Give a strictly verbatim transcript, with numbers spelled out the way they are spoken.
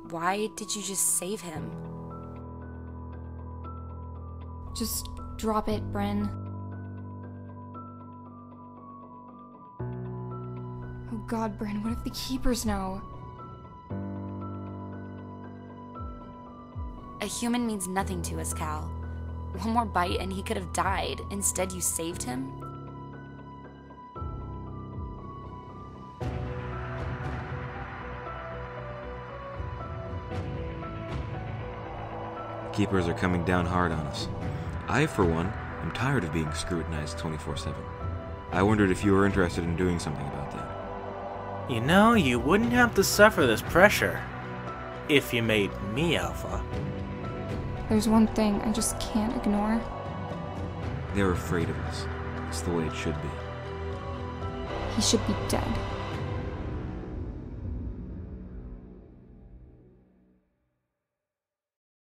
why did you just save him? Just drop it, Bryn. Oh god, Bryn, what if the Keepers know? A human means nothing to us, Cal. One more bite and he could have died. Instead, you saved him? Keepers are coming down hard on us. I, for one, am tired of being scrutinized twenty-four seven. I wondered if you were interested in doing something about that. You know, you wouldn't have to suffer this pressure if you made me Alpha. There's one thing I just can't ignore. They're afraid of us. It's the way it should be. He should be dead.